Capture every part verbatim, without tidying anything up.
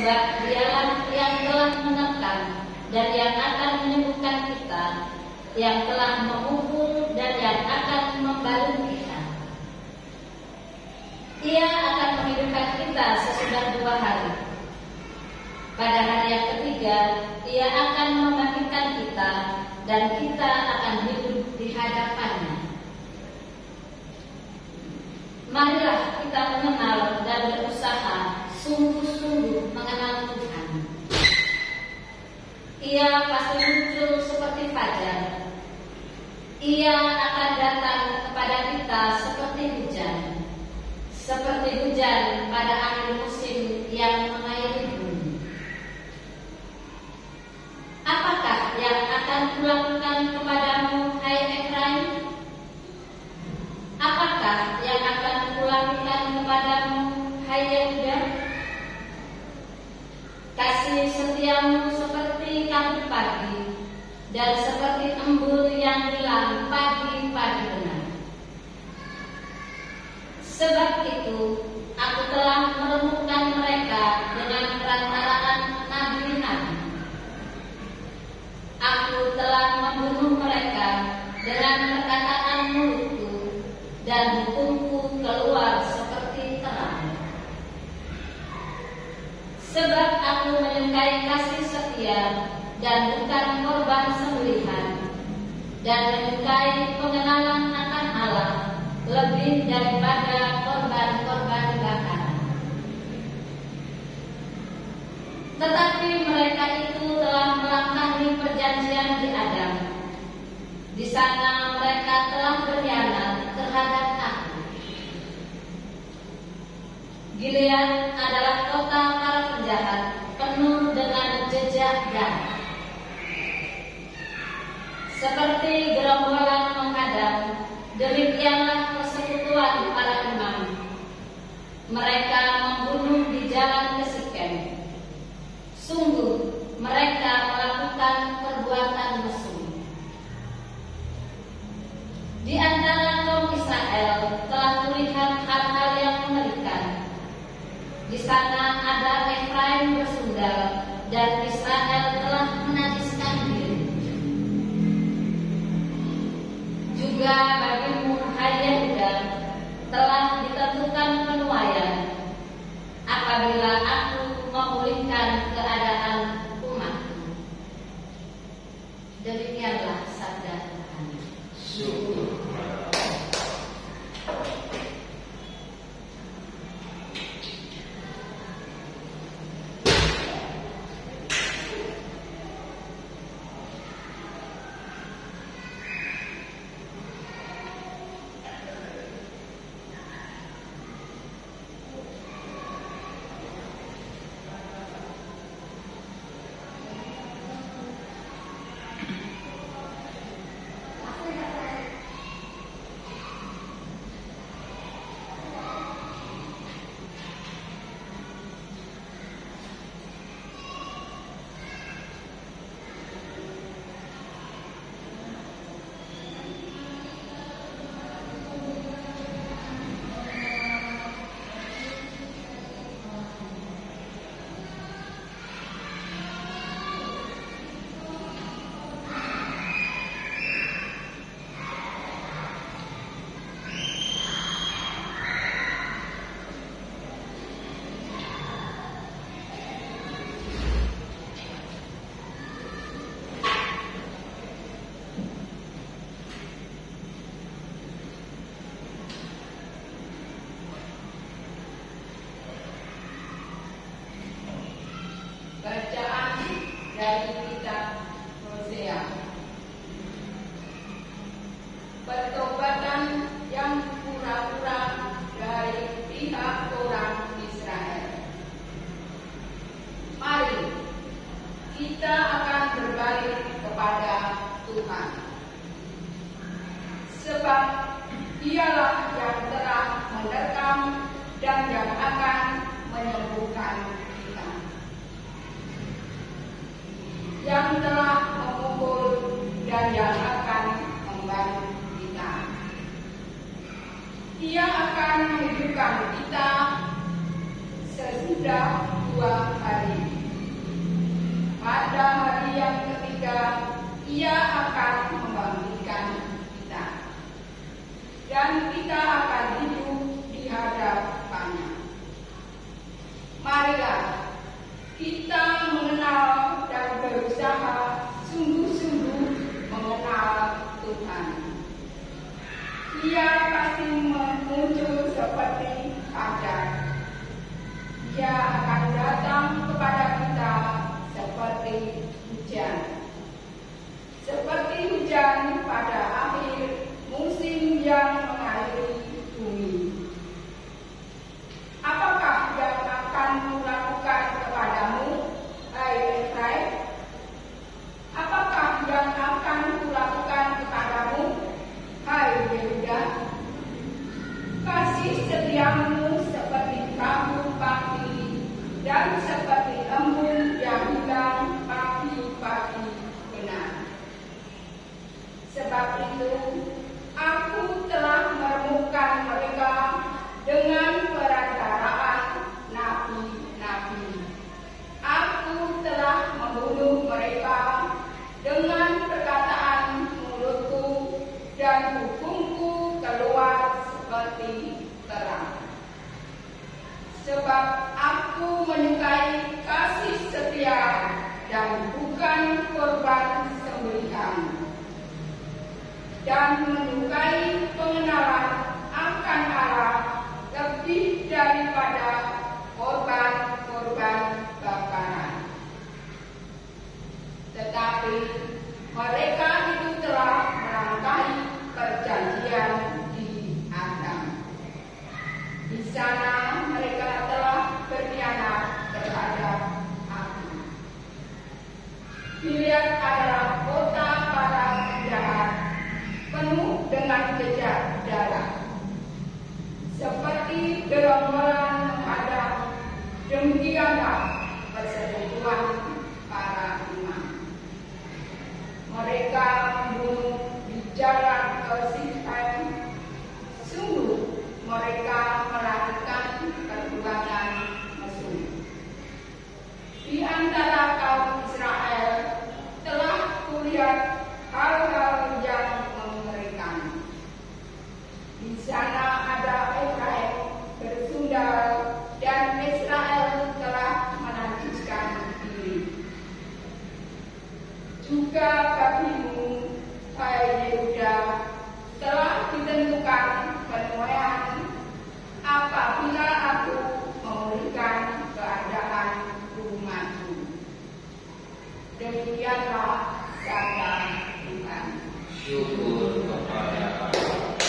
sebab Dialah yang telah menekan dan yang akan menyembuhkan kita, yang telah memukul dan yang akan membalut kita. Ia akan menghidupkan kita sesudah dua hari. Pada hari yang ketiga, Ia akan membangkitkan kita dan kita akan hidup di hadapannya. Marilah kita mengenal dan berusaha sungguh-sungguh mengenal Tuhan. Ia pasti muncul seperti fajar. Ia akan datang kepada kita seperti hujan, seperti hujan pada akhir musim yang mengairi bumi. Apakah yang akan kulakukan kepadamu, hai Efraim? Apakah yang akan kulakukan kepadamu, hai Yehuda? Kasih setiamu seperti kabut pagi dan seperti embun yang hilang pagi-pagi benar. Sebab itu aku telah meremukkan mereka dengan perantaraan nabi-nabi. Aku telah membunuh mereka dengan perkataan mulutku, dan hukumku keluar seperti terang. Sebab aku menyukai kasih setia dan bukan korban sembelihan, dan menyukai pengenalan akan Allah lebih daripada korban-korban bakaran. Tetapi mereka itu telah melangkahi perjanjian di Adam. Di sana mereka telah berkhianat terhadap aku. Gilead adalah kota para penjahat, penuh dengan jejak darah. Seperti gerombolan menghadang, demikianlah persekutuan para imam. Mereka membunuh di jalan ke Sikem. Sungguh mereka melakukan perbuatan mesum. Di antara kaum Israel telah kulihat hal-hal yang mengerikan. Di sana ada Efraim bersundal dan Israel telah menajiskan diri. Juga bagimu, hai Yehuda, telah ditentukan penuaian apabila aku memulihkan keadaan umatku. Demikianlah sabda Tuhan. Syukur. Bacaan dari kitab Hosea. Pertobatan yang pura-pura dari pihak orang Israel. Mari kita akan berbalik kepada Tuhan, sebab Dialah yang telah menerkam dan yang akan menyembuhkan kita, yang telah memukul dan yang akan membantu kita. Ia akan menghidupkan kita sesudah dua hari. Ia akan membangkitkan kita, dan kita akan hidup di hadapannya. Marilah kita mengenal dan berusaha sungguh-sungguh mengenal Tuhan. Ia pasti muncul seperti fajar. Ia akan datang kepada kita seperti hujan. Seperti hujan pada akhir musim yang mengairi bumi. Apakah yang akan kulakukan kepadamu, hai Efraim? Apakah yang akan kulakukan kepadamu, hai Yehuda? Kasih setiamu seperti kabut pagi dan seperti embun yang hilang pagi-pagi benar. Sebab itu, aku telah meremukkan mereka dengan perantaraan nabi-nabi. Aku telah membunuh mereka dengan perkataan mulutku, dan hukumku keluar seperti terang. Sebab aku menyukai kasih setia dan bukan korban sembelihan, dan menyukai pengenalan akan Allah lebih daripada korban-korban bakaran. Tetapi mereka itu telah melangkahi perjanjian di Adam. Di sana mereka telah berkhianat terhadap aku. Gilead adalah kota para penjahat, penuh dengan jejak darah. Seperti gerombolan menghadap, demikianlah persetujuan para imam. Mereka membunuh di jalan ke Sichem. Sungguh mereka melakukan perbuatan mesum. Di antara kaum Israel telah kulihat hal-hal yang mengerikan. Di sana ada Efraim bersundal, dan Israel telah menajiskan diri. Juga bagimu, hai Yehuda, telah ditentukan penuaian apabila aku memulihkan keadaan rumahku. Demikianlah sabda Tuhan. Syukur kepada Allah.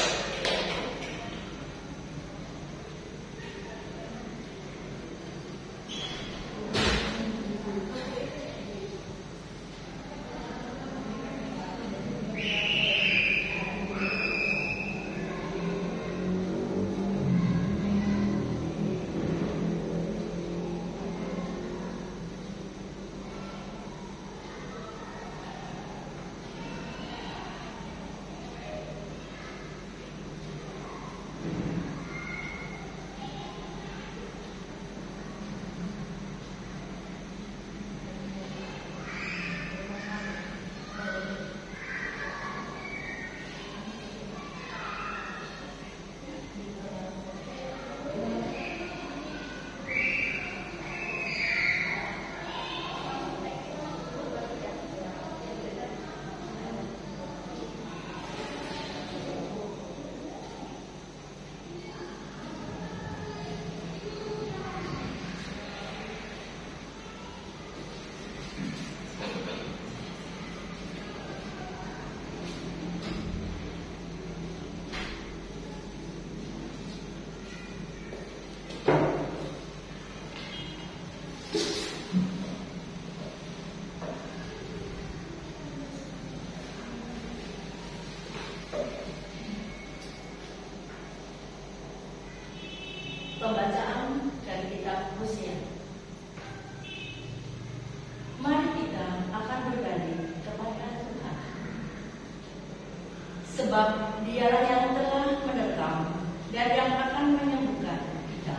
Pembacaan dari kitab Hosea. Mari kita akan berbalik kepada Tuhan, sebab Dialah yang telah menerkam dan yang akan menyembuhkan kita,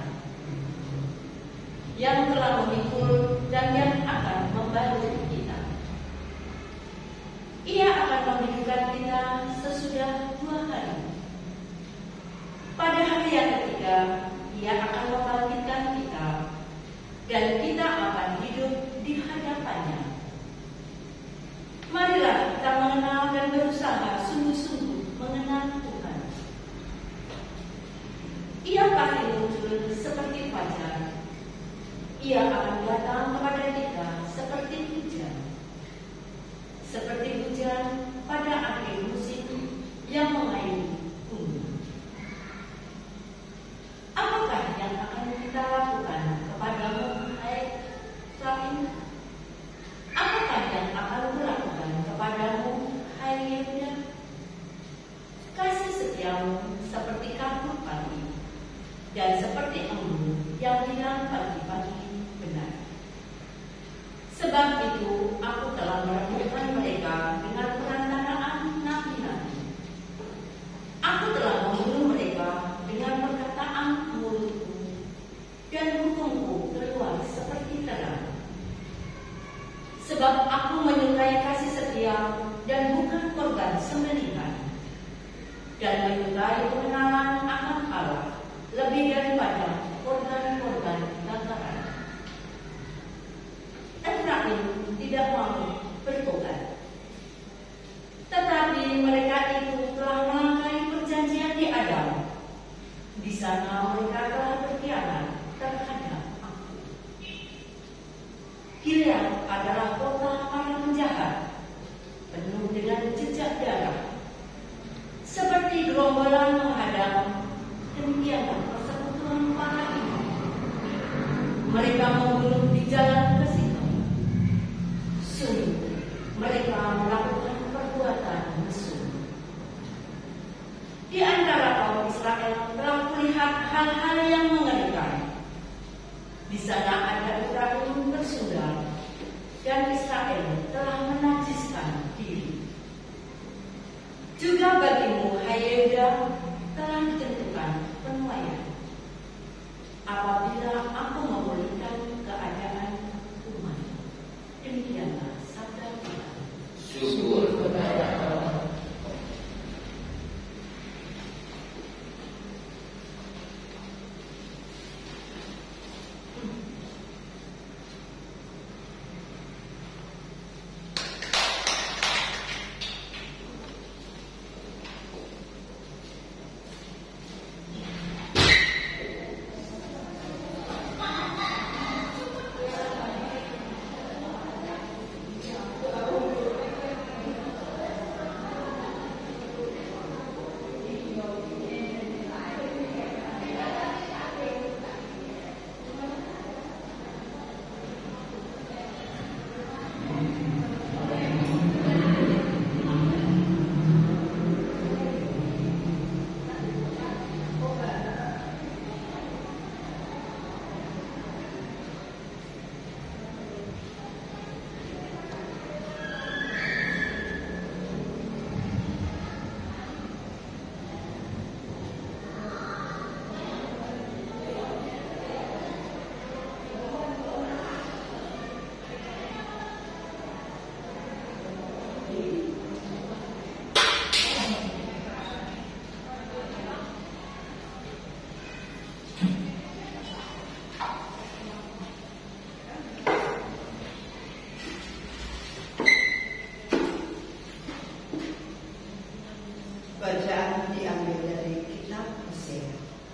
yang telah memikul dan yang akan membantu kita. Ia kehidupan kita sesudah dua hari. Pada hari yang ketiga, Ia akan membangkitkan kita, dan kita akan hidup di hadapannya. Marilah kita mengenal dan berusaha sungguh-sungguh mengenal Tuhan. Ia pasti muncul seperti fajar. Ia akan datang kepada kita seperti hujan. Seperti hujan pada akhir musim yang mengairi bumi. Apakah yang akan kita lakukan kepadamu, hai Flavin? Apakah yang akan kulakukan kepadamu, hai Yehuda? Kasih setiamu seperti kabut pagi, dan seperti embun yang hilang pagi-pagi benar. Sebab itu aku telah meremukkan mereka dengan perantaraan nabi-nabi. Aku telah membunuh mereka dengan perkataan mulutku, dan hukumku keluar seperti terang. Sebab aku menyukai kasih setia dan bukan korban sembelihan, dan menyukai pengenalan akan Allah lebih daripada korban-korban bakaran. Efraim tidak mau bertobat, tetapi mereka itu telah melangkahi perjanjian di Adam. Di sana mereka telah berkhianat terhadap aku. Gilead adalah kota para penjahat, penuh dengan jejak darah. Seperti gerombolan menghadang, demikianlah persekutuan para ibu. Mereka membunuh di jalan ke situ. Sungguh, mereka melakukan perbuatan mesum. Di antara kaum Israel telah melihat hal-hal yang mengerikan. Di sana ada Efraim bersundal, dan Israel telah menajiskan diri. Juga bagimu, hai Yehuda, telah ditentukan penuaian. Apabila aku memulihkan keadaan umat, demikianlah sabda Tuhan. Syukur kepada Allah. Bacaan diambil dari kitab Hosea.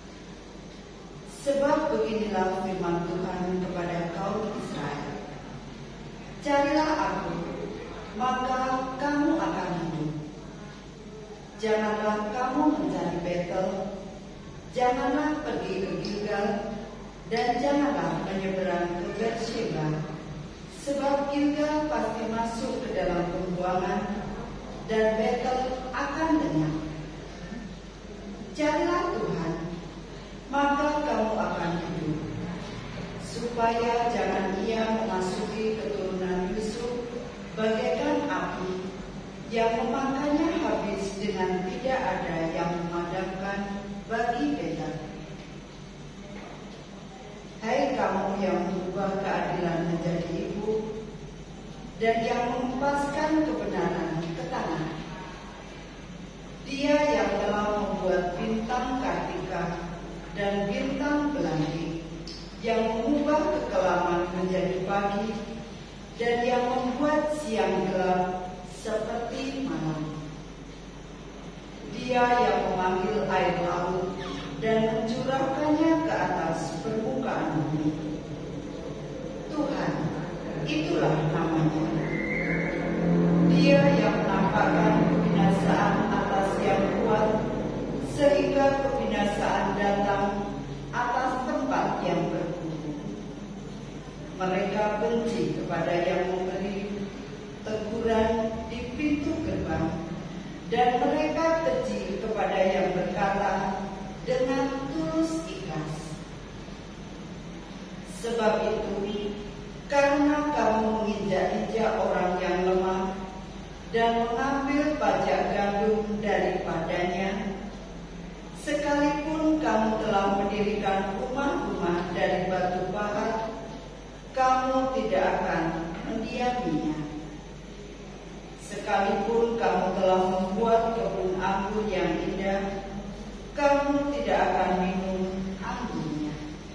Sebab beginilah firman Tuhan kepada kaum Israel. Carilah aku, maka kamu akan hidup. Janganlah kamu mencari Betel, janganlah pergi ke Gilgal, dan janganlah menyeberang ke Beersheba, sebab Gilgal pasti masuk ke dalam pembuangan, dan Betel akan lenyap. Carilah Tuhan, maka kamu akan hidup, supaya jangan Ia memasuki keturunan Yusuf bagaikan api yang memakannya habis dengan tidak ada yang memadamkan bagi Betel. Hai kamu yang mengubah keadilan menjadi ibu, dan yang mengumpaskan kebenaran ke tanah, Dia yang telah membuat bintang Kartika dan bintang Pelangi, yang mengubah kekelaman menjadi pagi, dan yang membuat siang gelap seperti malam. Dia yang memanggil air laut dan mencurahkannya ke atas permukaan bumi. Tuhan, itulah namanya. Dia yang menampakkan kebinasaan atas yang kuat, sehingga kebinasaan datang atas tempat yang berkumpul. Mereka benci kepada yang memberi teguran di pintu gerbang, dan mereka keji kepada yang berkata dengan tulus ikhlas. Sebab itu, karena kamu menginjak-injak orang yang lemah dan mengambil pajak gandum daripadanya, sekalipun kamu telah mendirikan rumah-rumah dari batu pahat, kamu tidak akan mendiaminya. Sekalipun kamu telah membuat kebun anggur yang indah, kamu tidak akan minum anggurnya.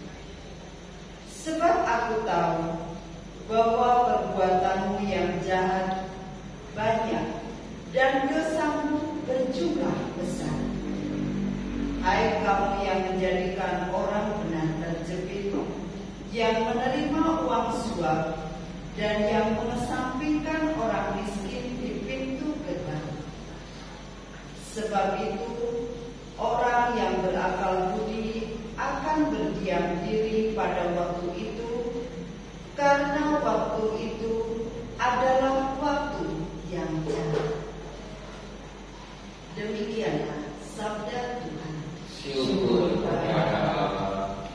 Sebab aku tahu bahwa perbuatanmu yang jahat banyak dan dosamu berjumlah besar. Hai kamu yang menjadikan orang benar terjepit, yang menerima uang suap, dan yang mengesampingkan orang miskin di pintu gerbang. Sebab itu, orang yang berakal budi akan berdiam diri pada waktu itu, karena waktu itu adalah waktu yang jahat. Demikianlah sabda Tuhan. Syukur kepada Allah.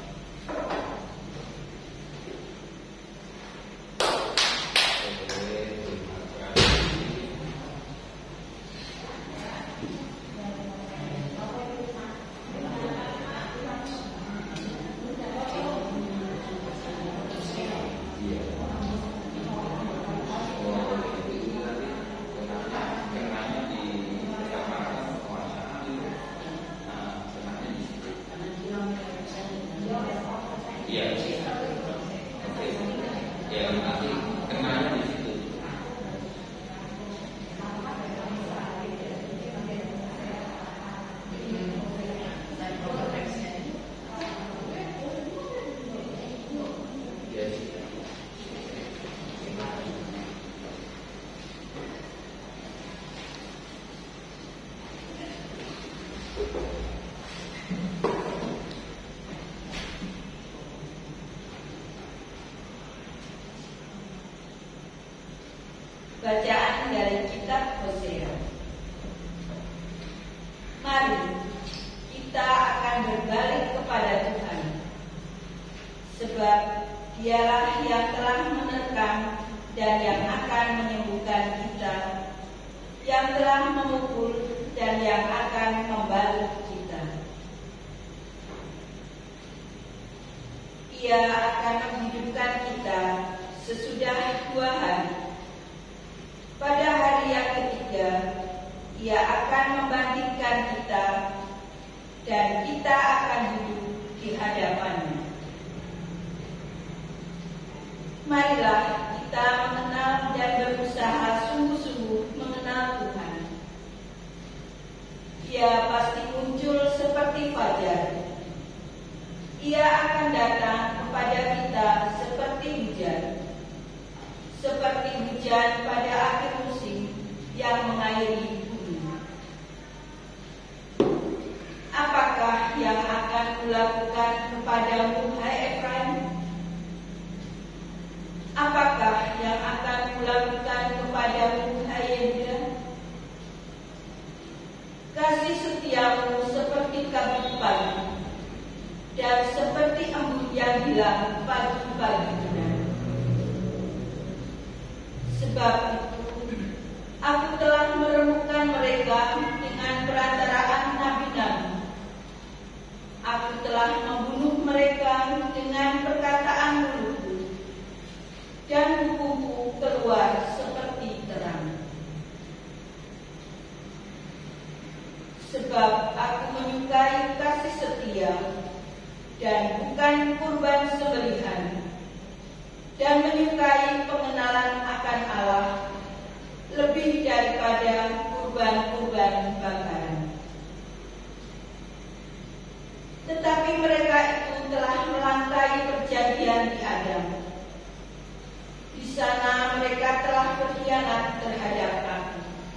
Bacaan dari kitab Hosea. Mari kita akan berbalik kepada Tuhan, sebab Dialah yang telah menerkam dan yang akan menyembuhkan kita, yang telah memukul dan yang akan membalut kita. Ia akan menghidupkan kita sesudah dua hari. Pada hari yang ketiga, Ia akan membangkitkan kita, dan kita akan hidup di hadapan-Nya. Marilah kita mengenal dan berusaha sungguh-sungguh mengenal Tuhan. Dia pasti muncul seperti fajar. Ia akan datang kepada kita seperti hujan, seperti hujan pada akhir musim yang mengairi bumi. Apakah yang akan kulakukan kepadamu, hai Efraim? Apakah yang akan kulakukan kepadamu, hai Yehuda? Kasih setiamu seperti kabut pagi, dan seperti embun yang hilang pagi-pagi benar. Sebab itu, aku telah meremukkan mereka dengan perantaraan nabi-nabi. Aku telah membunuh mereka dengan perkataan mulutku, dan hukumku keluar seperti terang. bukan kurban sembelihan, dan menyukai pengenalan akan Allah lebih daripada kurban-kurban bakaran. Tetapi mereka itu telah melangkahi perjanjian di Adam. Di sana mereka telah berkhianat terhadap Aku.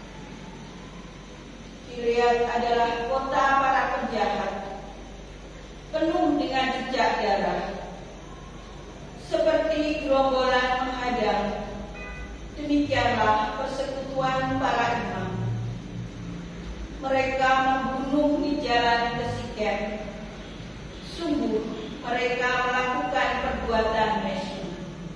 Gilead adalah kota para penjahat, penuh dengan jejak darah. Seperti gerombolan menghadang, demikianlah persekutuan para imam. Mereka membunuh di jalan ke Sikem. Sungguh mereka melakukan perbuatan mesum.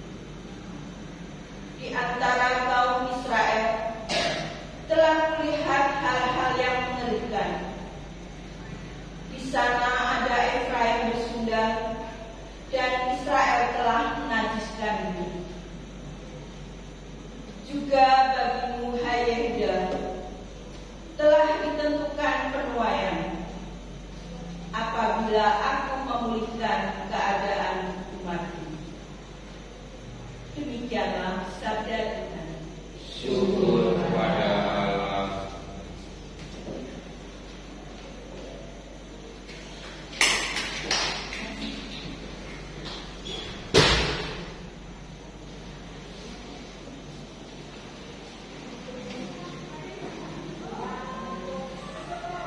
Di antara kaum Israel telah melihat hal-hal yang mengerikan. Di sana ada Efraim bersundal, dan Israel telah menajiskan diri. Juga bagimu, hai Yehuda, telah ditentukan penuaian apabila Aku memulihkan keadaan umatku. Demikianlah sabda Tuhan. Syukur kepada Allah.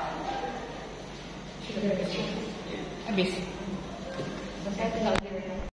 Habis. Saya tinggal